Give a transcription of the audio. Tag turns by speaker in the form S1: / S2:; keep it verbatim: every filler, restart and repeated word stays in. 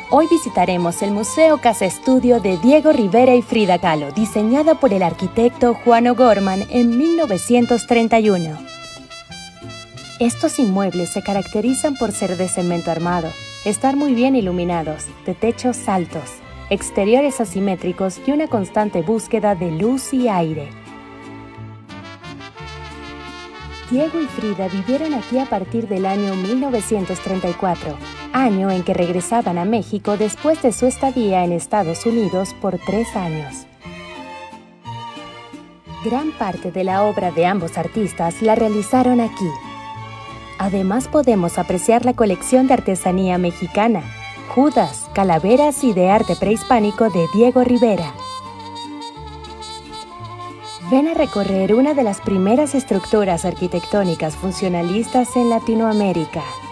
S1: Hoy visitaremos el Museo Casa Estudio de Diego Rivera y Frida Kahlo, diseñada por el arquitecto Juan O'Gorman en mil novecientos treinta y uno. Estos inmuebles se caracterizan por ser de cemento armado, estar muy bien iluminados, de techos altos, exteriores asimétricos y una constante búsqueda de luz y aire. Diego y Frida vivieron aquí a partir del año mil novecientos treinta y cuatro, año en que regresaban a México después de su estadía en Estados Unidos por tres años. Gran parte de la obra de ambos artistas la realizaron aquí. Además podemos apreciar la colección de artesanía mexicana, Judas, calaveras y de arte prehispánico de Diego Rivera. Ven a recorrer una de las primeras estructuras arquitectónicas funcionalistas en Latinoamérica.